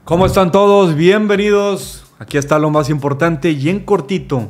¿Cómo están todos? Bienvenidos. Aquí está lo más importante y en cortito.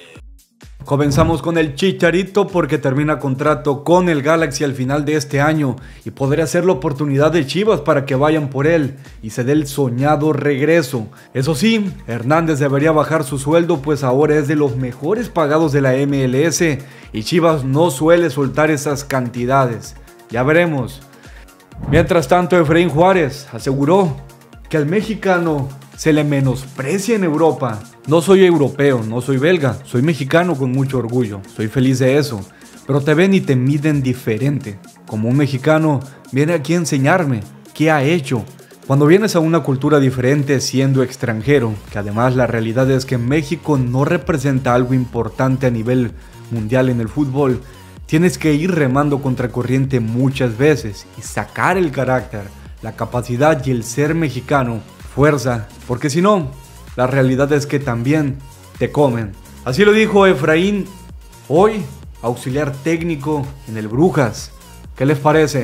Comenzamos con el Chicharito porque termina contrato con el Galaxy al final de este año y podría ser la oportunidad de Chivas para que vayan por él y se dé el soñado regreso. Eso sí, Hernández debería bajar su sueldo pues ahora es de los mejores pagados de la MLS y Chivas no suele soltar esas cantidades. Ya veremos. Mientras tanto, Efraín Juárez aseguró que al mexicano se le menosprecia en Europa. No soy europeo, no soy belga, soy mexicano con mucho orgullo, soy feliz de eso. Pero te ven y te miden diferente. Como un mexicano viene aquí a enseñarme qué ha hecho. Cuando vienes a una cultura diferente siendo extranjero, que además la realidad es que México no representa algo importante a nivel mundial en el fútbol, tienes que ir remando contracorriente muchas veces y sacar el carácter, la capacidad y el ser mexicano, fuerza, porque si no, la realidad es que también te comen. Así lo dijo Efraín, hoy auxiliar técnico en el Brujas. ¿Qué les parece?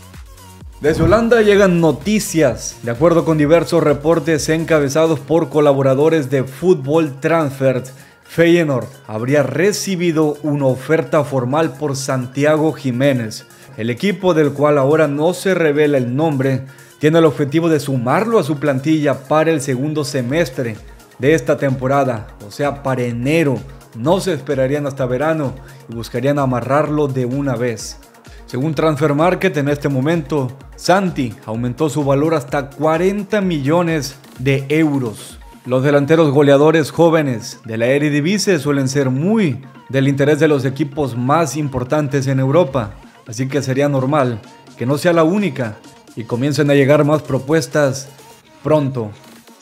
Desde Holanda llegan noticias, de acuerdo con diversos reportes encabezados por colaboradores de Fútbol Transfer. Feyenoord habría recibido una oferta formal por Santiago Jiménez. El equipo, del cual ahora no se revela el nombre, tiene el objetivo de sumarlo a su plantilla para el segundo semestre de esta temporada, o sea, para enero. No se esperarían hasta verano y buscarían amarrarlo de una vez. Según Transfer Market, en este momento, Santi aumentó su valor hasta 40 millones de euros. Los delanteros goleadores jóvenes de la Eredivisie suelen ser muy del interés de los equipos más importantes en Europa, así que sería normal que no sea la única y comiencen a llegar más propuestas pronto.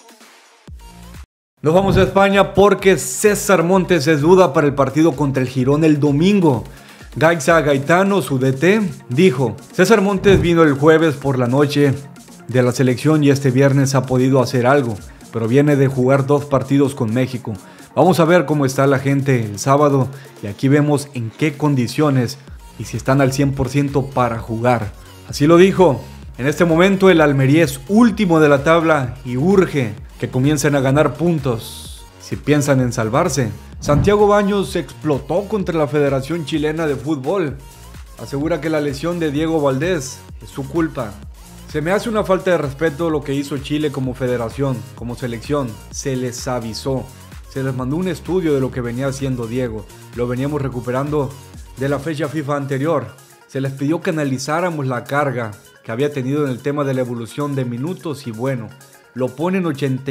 Nos vamos a España porque César Montes es duda para el partido contra el Girona el domingo. Gaizka Gaetano, su DT, dijo: César Montes vino el jueves por la noche de la selección y este viernes ha podido hacer algo, pero viene de jugar 2 partidos con México. Vamos a ver cómo está la gente el sábado y aquí vemos en qué condiciones y si están al 100% para jugar. Así lo dijo. En este momento el Almería es último de la tabla y urge que comiencen a ganar puntos si piensan en salvarse. Santiago Baños explotó contra la Federación Chilena de Fútbol. Asegura que la lesión de Diego Valdés es su culpa. Se me hace una falta de respeto lo que hizo Chile como federación, como selección. Se les avisó, se les mandó un estudio de lo que venía haciendo Diego. Lo veníamos recuperando de la fecha FIFA anterior. Se les pidió que analizáramos la carga que había tenido en el tema de la evolución de minutos y bueno, lo ponen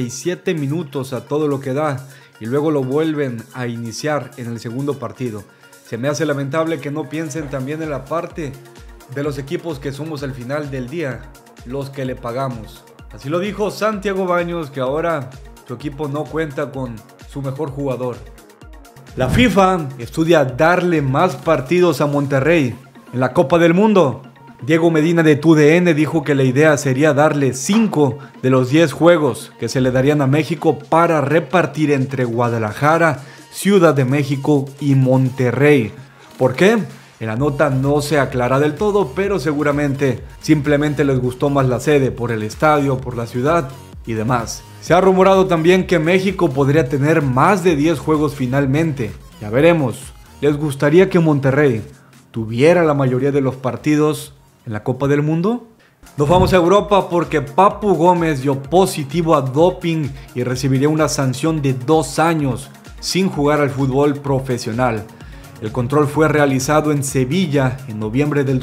87 minutos a todo lo que da y luego lo vuelven a iniciar en el segundo partido. Se me hace lamentable que no piensen también en la parte de los equipos que somos al final del día, los que le pagamos. Así lo dijo Santiago Baños, que ahora su equipo no cuenta con su mejor jugador. La FIFA estudia darle más partidos a Monterrey en la Copa del Mundo. Diego Medina de TUDN dijo que la idea sería darle 5 de los 10 juegos que se le darían a México para repartir entre Guadalajara, Ciudad de México y Monterrey. ¿Por qué? En la nota no se aclara del todo, pero seguramente simplemente les gustó más la sede por el estadio, por la ciudad y demás. Se ha rumorado también que México podría tener más de 10 juegos finalmente. Ya veremos. ¿Les gustaría que Monterrey tuviera la mayoría de los partidos en la Copa del Mundo? Nos vamos a Europa porque Papu Gómez dio positivo a doping y recibiría una sanción de 2 años sin jugar al fútbol profesional. El control fue realizado en Sevilla en noviembre del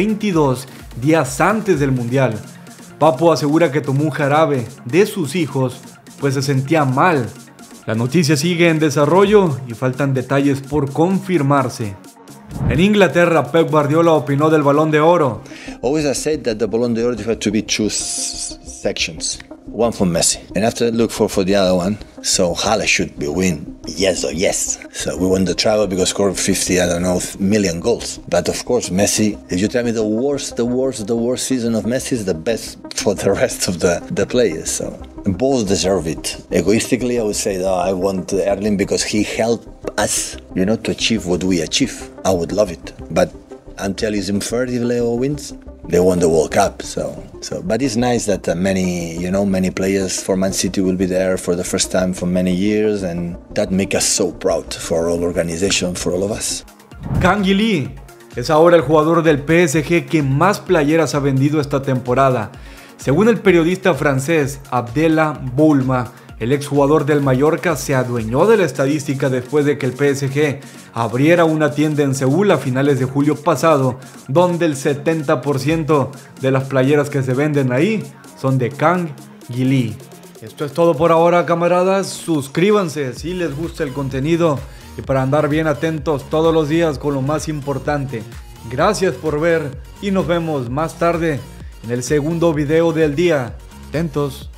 2022, días antes del Mundial. Papu asegura que tomó un jarabe de sus hijos, pues se sentía mal. La noticia sigue en desarrollo y faltan detalles por confirmarse. En Inglaterra, Pep Guardiola opinó del Balón de Oro. Always I said that the Ballon d'Or had to be 2 sections. One for Messi, and after look for the other one. So Haaland should be win, yes or yes. So we won the treble because scored 50, I don't know, million goals. But of course, Messi. If you tell me the worst season of Messi is the best for the rest of the players. So both deserve it. Egoistically, I would say that I want Erling because he helped us, to achieve what we achieve. I would love it, but until he's in third, if Leo wins, they won the World Cup. But it's nice that many players for Man City will be there for the first time for many years, and that makes us so proud for all organization, for all of us. Kang Lee es ahora el jugador del PSG que más playeras ha vendido esta temporada. Según el periodista francés Abdallah Boulma, el exjugador del Mallorca se adueñó de la estadística después de que el PSG abriera una tienda en Seúl a finales de julio pasado, donde el 70% de las playeras que se venden ahí son de Kang Lee. Esto es todo por ahora, camaradas. Suscríbanse si les gusta el contenido y para andar bien atentos todos los días con lo más importante. Gracias por ver y nos vemos más tarde en el segundo video del día. Atentos.